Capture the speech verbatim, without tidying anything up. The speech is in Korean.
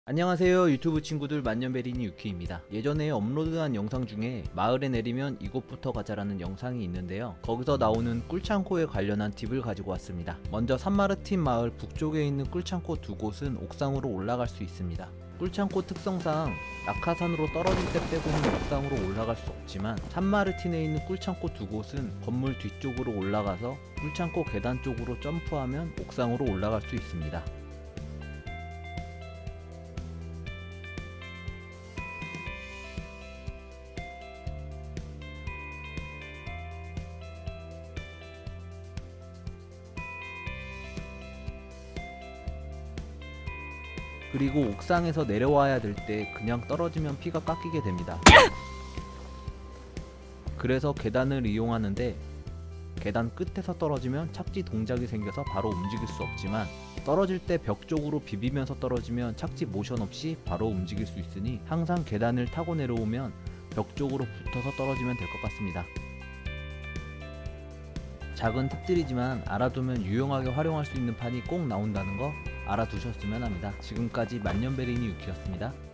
안녕하세요 유튜브 친구들, 만년베리니 유키입니다. 예전에 업로드한 영상 중에 마을에 내리면 이곳부터 가자라는 영상이 있는데요, 거기서 나오는 꿀창고에 관련한 팁을 가지고 왔습니다. 먼저 산마르틴 마을 북쪽에 있는 꿀창고 두 곳은 옥상으로 올라갈 수 있습니다. 꿀창고 특성상 낙하산으로 떨어질 때 빼고는 옥상으로 올라갈 수 없지만, 산마르틴에 있는 꿀창고 두 곳은 건물 뒤쪽으로 올라가서 꿀창고 계단 쪽으로 점프하면 옥상으로 올라갈 수 있습니다. 그리고 옥상에서 내려와야 될 때 그냥 떨어지면 피가 깎이게 됩니다. 그래서 계단을 이용하는데, 계단 끝에서 떨어지면 착지 동작이 생겨서 바로 움직일 수 없지만, 떨어질 때 벽 쪽으로 비비면서 떨어지면 착지 모션 없이 바로 움직일 수 있으니 항상 계단을 타고 내려오면 벽 쪽으로 붙어서 떨어지면 될 것 같습니다. 작은 팁들이지만 알아두면 유용하게 활용할 수 있는 판이 꼭 나온다는 거 알아두셨으면 합니다. 지금까지 만년베리니 유키였습니다.